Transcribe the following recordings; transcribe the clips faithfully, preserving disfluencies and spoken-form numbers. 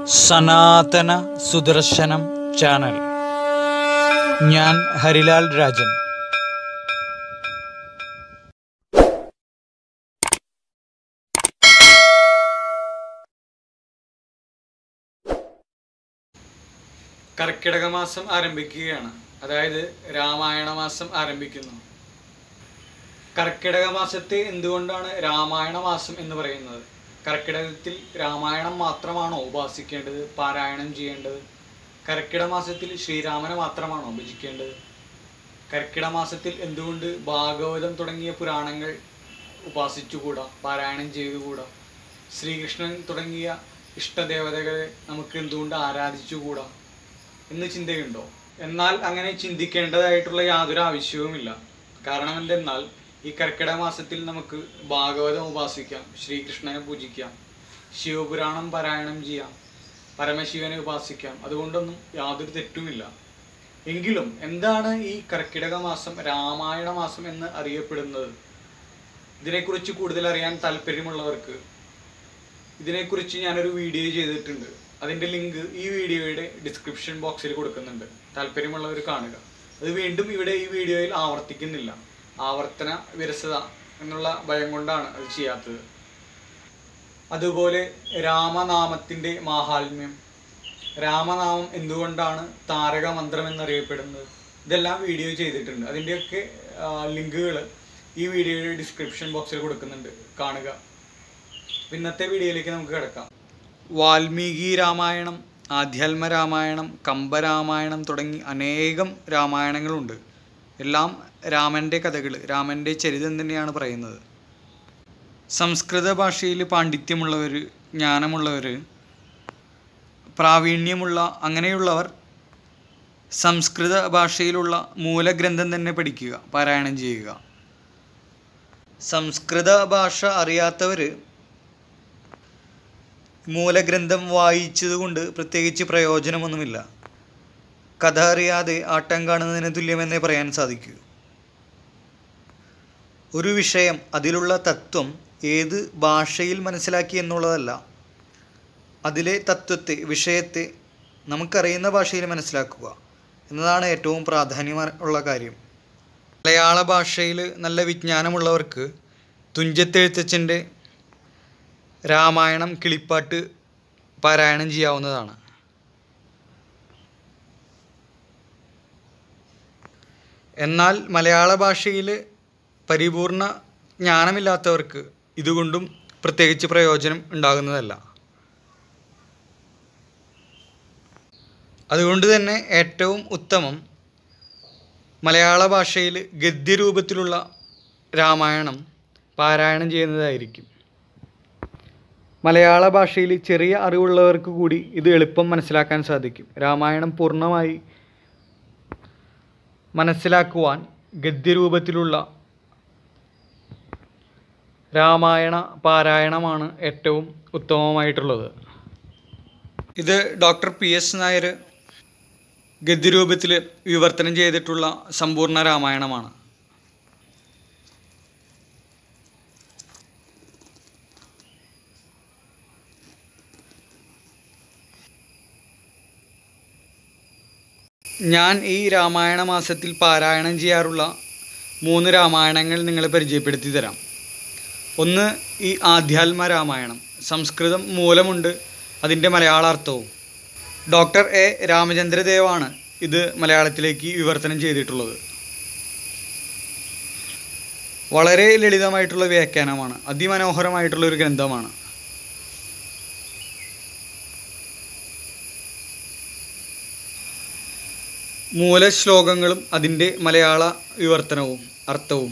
സനാതന സുദർശനം ചാനൽ. ഞാൻ ഹരിലാൽ രാജൻ. കർക്കിടക മാസം ആരംഭിക്കുകയാണ്. അതായത് രാമായണ മാസം ആരംഭിക്കുന്നു. കർക്കിടക മാസത്തെ എന്തുകൊണ്ടാണ് രാമായണ മാസം എന്ന് പറയുന്നത്? കർക്കിടകത്തിൽ രാമായണം മാത്രമാണോ ഉപാസിക്കേണ്ടത്, പാരായണം ചെയ്യേണ്ടത്? കർക്കിടക മാസത്തിൽ ശ്രീരാമനെ മാത്രമാണോ ഭജിക്കേണ്ടത്? കർക്കിടക മാസത്തിൽ എന്തുകൊണ്ട് ഭാഗവതം തുടങ്ങിയ പുരാണങ്ങൾ ഉപാസിച്ചുകൂടാ, പാരായണം ചെയ്തുകൂടാ? ശ്രീകൃഷ്ണൻ തുടങ്ങിയ ഇഷ്ടദേവതകളെ നമുക്ക് എന്തുകൊണ്ട് ആരാധിച്ചുകൂടാ എന്ന് ചിന്തയുണ്ടോ? എന്നാൽ അങ്ങനെ ചിന്തിക്കേണ്ടതായിട്ടുള്ള യാതൊരു ആവശ്യവുമില്ല. കാരണം എന്തെന്നാൽ ഈ കർക്കിടക മാസത്തിൽ നമുക്ക് ഭാഗവതം ഉപാസിക്കാം, ശ്രീകൃഷ്ണനെ പൂജിക്കാം, ശിവപുരാണം പാരായണം ചെയ്യാം, പരമശിവനെ ഉപാസിക്കാം. അതുകൊണ്ടൊന്നും യാതൊരു തെറ്റുമില്ല. എങ്കിലും എന്താണ് ഈ കർക്കിടക മാസം രാമായണ മാസം എന്ന് അറിയപ്പെടുന്നത്? ഇതിനെക്കുറിച്ച് കൂടുതൽ അറിയാൻ താല്പര്യമുള്ളവർക്ക് ഇതിനെക്കുറിച്ച് ഞാനൊരു വീഡിയോ ചെയ്തിട്ടുണ്ട്. അതിൻ്റെ ലിങ്ക് ഈ വീഡിയോയുടെ ഡിസ്ക്രിപ്ഷൻ ബോക്സിൽ കൊടുക്കുന്നുണ്ട്. താല്പര്യമുള്ളവർ കാണുക. അത് വീണ്ടും ഇവിടെ ഈ വീഡിയോയിൽ ആവർത്തിക്കുന്നില്ല. ആവർത്തന വിരസത എന്നുള്ള ഭയം കൊണ്ടാണ് അത് ചെയ്യാത്തത്. അതുപോലെ രാമനാമത്തിൻ്റെ മാഹാത്മ്യം, രാമനാമം എന്തുകൊണ്ടാണ് താരക മന്ത്രം എന്നറിയപ്പെടുന്നത്, ഇതെല്ലാം വീഡിയോ ചെയ്തിട്ടുണ്ട്. അതിൻ്റെയൊക്കെ ലിങ്കുകൾ ഈ വീഡിയോയുടെ ഡിസ്ക്രിപ്ഷൻ ബോക്സിൽ കൊടുക്കുന്നുണ്ട്, കാണുക. ഇന്നത്തെ വീഡിയോയിലേക്ക് നമുക്ക് കിടക്കാം. വാൽമീകി രാമായണം, ആധ്യാത്മ രാമായണം, കമ്പരാമായണം തുടങ്ങി അനേകം രാമായണങ്ങളുണ്ട്. എല്ലാം രാമൻ്റെ കഥകൾ, രാമൻ്റെ ചരിതം തന്നെയാണ് പറയുന്നത്. സംസ്കൃത ഭാഷയിൽ പാണ്ഡിത്യമുള്ളവർ, ജ്ഞാനമുള്ളവർ, പ്രാവീണ്യമുള്ള അങ്ങനെയുള്ളവർ സംസ്കൃത ഭാഷയിലുള്ള മൂലഗ്രന്ഥം തന്നെ പഠിക്കുക, പാരായണം ചെയ്യുക. സംസ്കൃത ഭാഷ അറിയാത്തവർ മൂലഗ്രന്ഥം വായിച്ചതുകൊണ്ട് പ്രത്യേകിച്ച് പ്രയോജനമൊന്നുമില്ല. കഥ അറിയാതെ ആട്ടം കാണുന്നതിന് തുല്യമെന്നേ പറയാൻ സാധിക്കൂ. ഒരു വിഷയം, അതിലുള്ള തത്വം ഏത് ഭാഷയിൽ മനസ്സിലാക്കി എന്നുള്ളതല്ല, അതിലെ തത്വത്തെ, വിഷയത്തെ നമുക്കറിയുന്ന ഭാഷയിൽ മനസ്സിലാക്കുക എന്നതാണ് ഏറ്റവും പ്രാധാന്യം ഉള്ള കാര്യം. മലയാള ഭാഷയിൽ നല്ല വിജ്ഞാനമുള്ളവർക്ക് തുഞ്ചത്തെഴുത്തച്ഛൻ്റെ രാമായണം കിളിപ്പാട്ട് പാരായണം ചെയ്യാവുന്നതാണ്. എന്നാൽ മലയാള ഭാഷയിൽ പരിപൂർണ ജ്ഞാനമില്ലാത്തവർക്ക് ഇതുകൊണ്ടും പ്രത്യേകിച്ച് പ്രയോജനം ഉണ്ടാകുന്നതല്ല. അതുകൊണ്ട് തന്നെ ഏറ്റവും ഉത്തമം മലയാള ഭാഷയിൽ ഗദ്യരൂപത്തിലുള്ള രാമായണം പാരായണം ചെയ്യുന്നതായിരിക്കും. മലയാള ഭാഷയിൽ ചെറിയ അറിവുള്ളവർക്ക് കൂടി ഇത് എളുപ്പം മനസ്സിലാക്കാൻ സാധിക്കും. രാമായണം പൂർണ്ണമായി മനസ്സിലാക്കുവാൻ ഗദ്യരൂപത്തിലുള്ള രാമായണ പാരായണമാണ് ഏറ്റവും ഉത്തമമായിട്ടുള്ളത്. ഇത് ഡോക്ടർ പി എസ് നായർ ഗദ്യരൂപത്തിൽ വിവർത്തനം ചെയ്തിട്ടുള്ള സമ്പൂർണ്ണ രാമായണമാണ്. ഞാൻ ഈ രാമായണ മാസത്തിൽ പാരായണം ചെയ്യാറുള്ള മൂന്ന് രാമായണങ്ങൾ നിങ്ങളെ പരിചയപ്പെടുത്തി തരാം. ഒന്ന് ഈ ആധ്യാത്മ രാമായണം. സംസ്കൃതം മൂലമുണ്ട്, അതിൻ്റെ മലയാളാർത്ഥവും. ഡോക്ടർ എ രാമചന്ദ്രദേവാണ് ഇത് മലയാളത്തിലേക്ക് വിവർത്തനം ചെയ്തിട്ടുള്ളത്. വളരെ ലളിതമായിട്ടുള്ള വ്യാഖ്യാനമാണ്, അതിമനോഹരമായിട്ടുള്ളൊരു ഗ്രന്ഥമാണ്. മൂലശ്ലോകങ്ങളും അതിൻ്റെ മലയാള വിവർത്തനവും അർത്ഥവും.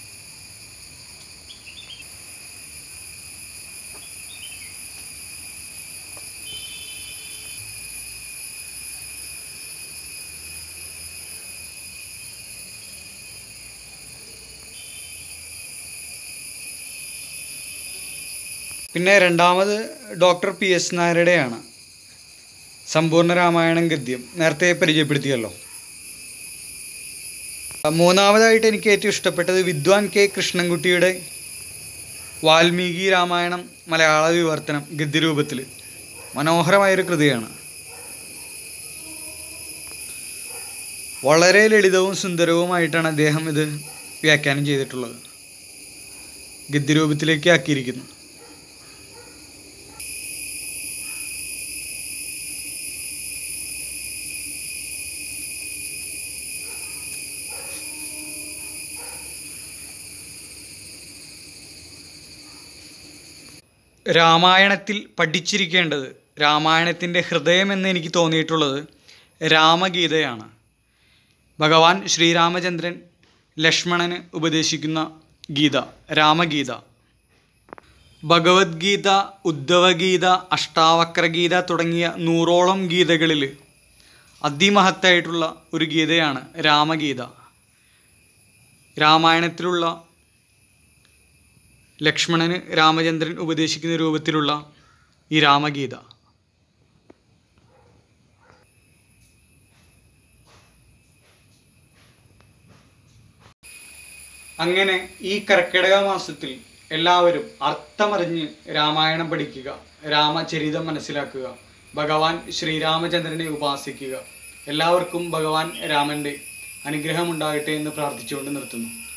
പിന്നെ രണ്ടാമത് ഡോക്ടർ പി എസ് നായരുടെയാണ് സമ്പൂർണ്ണ രാമായണം ഗദ്യം, നേരത്തെ പരിചയപ്പെടുത്തിയല്ലോ. മൂന്നാമതായിട്ട് എനിക്ക് ഏറ്റവും ഇഷ്ടപ്പെട്ടത് വിദ്വാൻ കെ കൃഷ്ണൻകുട്ടിയുടെ വാൽമീകി രാമായണം മലയാള വിവർത്തനം ഗദ്യരൂപത്തിൽ. മനോഹരമായൊരു കൃതിയാണ്. വളരെ ലളിതവും സുന്ദരവുമായിട്ടാണ് അദ്ദേഹം ഇത് വ്യാഖ്യാനം ചെയ്തിട്ടുള്ളത്, ഗദ്യരൂപത്തിലേക്ക് ആക്കിയിരിക്കുന്നു. രാമായണത്തിൽ പഠിച്ചിരിക്കേണ്ടത്, രാമായണത്തിൻ്റെ ഹൃദയമെന്ന് എനിക്ക് തോന്നിയിട്ടുള്ളത് രാമഗീതയാണ്. ഭഗവാൻ ശ്രീരാമചന്ദ്രൻ ലക്ഷ്മണന് ഉപദേശിക്കുന്ന ഗീത, രാമഗീത. ഭഗവത്ഗീത, ഉദ്ധവഗീത, അഷ്ടാവക്രഗീത തുടങ്ങിയ നൂറോളം ഗീതകളിൽ അതിമഹത്തായിട്ടുള്ള ഒരു ഗീതയാണ് രാമഗീത. രാമായണത്തിലുള്ള ലക്ഷ്മണന് രാമചന്ദ്രൻ ഉപദേശിക്കുന്ന രൂപത്തിലുള്ള ഈ രാമഗീത. അങ്ങനെ ഈ കർക്കിടക മാസത്തിൽ എല്ലാവരും അർത്ഥമറിഞ്ഞ് രാമായണം പഠിക്കുക, രാമചരിതം മനസ്സിലാക്കുക, ഭഗവാൻ ശ്രീരാമചന്ദ്രനെ ഉപാസിക്കുക. എല്ലാവർക്കും ഭഗവാൻ രാമൻ്റെ അനുഗ്രഹമുണ്ടാകട്ടെ എന്ന് പ്രാർത്ഥിച്ചുകൊണ്ട് നിർത്തുന്നു.